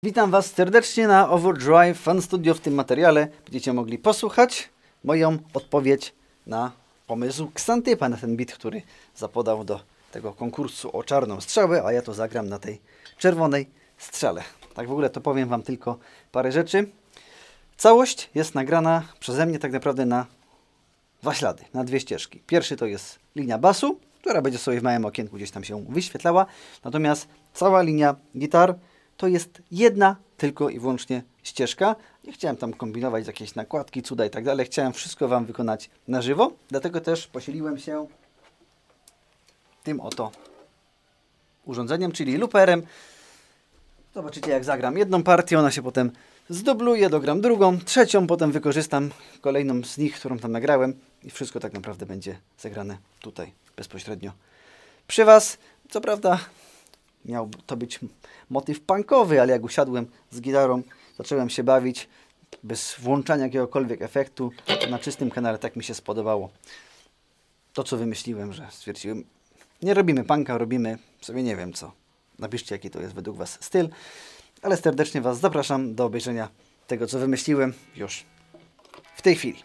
Witam Was serdecznie na Overdrive Fan Studio. W tym materiale będziecie mogli posłuchać moją odpowiedź na pomysł Xantypa, na ten beat, który zapodał do tego konkursu o czarną strzałę, a ja to zagram na tej czerwonej strzale. Tak w ogóle to powiem Wam tylko parę rzeczy. Całość jest nagrana przeze mnie tak naprawdę na dwa ślady, na dwie ścieżki. Pierwszy to jest linia basu, która będzie sobie w małym okienku gdzieś tam się wyświetlała. Natomiast cała linia gitar to jest jedna tylko i wyłącznie ścieżka. Nie chciałem tam kombinować jakieś nakładki, cuda i tak dalej. Chciałem wszystko Wam wykonać na żywo. Dlatego też posiliłem się tym oto urządzeniem, czyli looperem. Zobaczycie, jak zagram jedną partię, ona się potem zdubluje, dogram drugą, trzecią, potem wykorzystam kolejną z nich, którą tam nagrałem i wszystko tak naprawdę będzie zagrane tutaj bezpośrednio przy Was. Co prawda miał to być motyw punkowy, ale jak usiadłem z gitarą, zacząłem się bawić bez włączania jakiegokolwiek efektu na czystym kanale. Tak mi się spodobało to, co wymyśliłem, że stwierdziłem, nie robimy punka, robimy sobie nie wiem co. Napiszcie, jaki to jest według Was styl, ale serdecznie Was zapraszam do obejrzenia tego, co wymyśliłem już w tej chwili.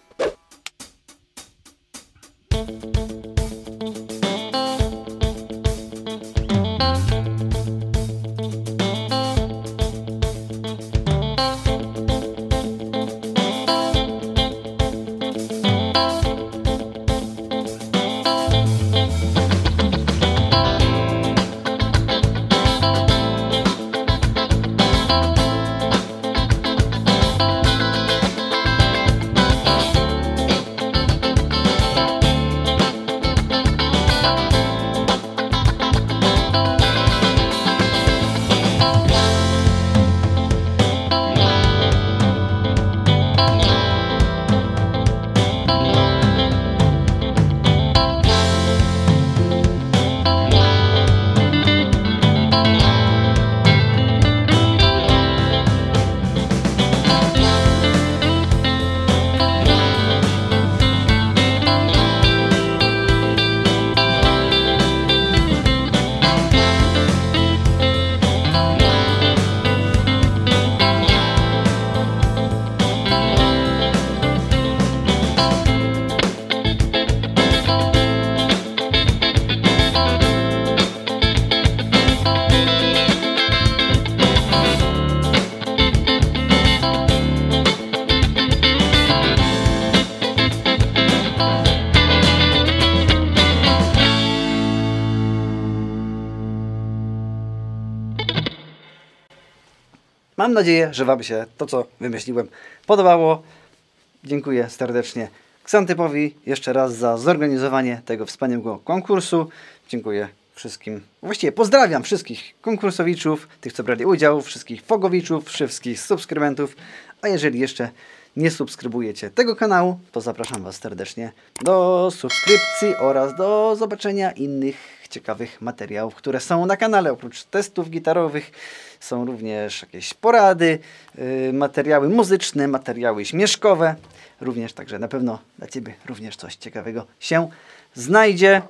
Mam nadzieję, że Wam się to, co wymyśliłem, podobało. Dziękuję serdecznie Xantypowi jeszcze raz za zorganizowanie tego wspaniałego konkursu. Dziękuję wszystkim, właściwie pozdrawiam wszystkich konkursowiczów, tych, co brali udział, wszystkich fogowiczów, wszystkich subskrybentów. A jeżeli jeszcze nie subskrybujecie tego kanału, to zapraszam Was serdecznie do subskrypcji oraz do zobaczenia innych ciekawych materiałów, które są na kanale. Oprócz testów gitarowych są również jakieś porady, materiały muzyczne, materiały śmieszkowe również, także na pewno dla Ciebie również coś ciekawego się znajdzie.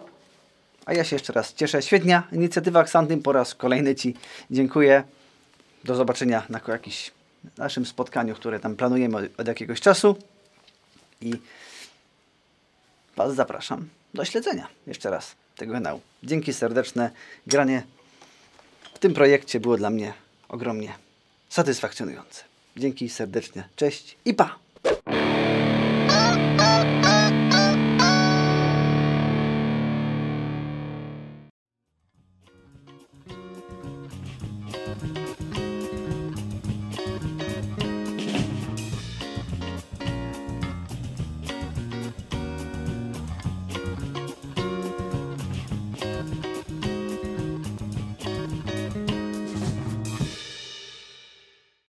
A ja się jeszcze raz cieszę. Świetna inicjatywa Xantym, po raz kolejny Ci dziękuję. Do zobaczenia na jakimś naszym spotkaniu, które tam planujemy od jakiegoś czasu i Was zapraszam do śledzenia jeszcze raz tego kanału. Dzięki serdeczne. Granie w tym projekcie było dla mnie ogromnie satysfakcjonujące. Dzięki serdecznie. Cześć i pa!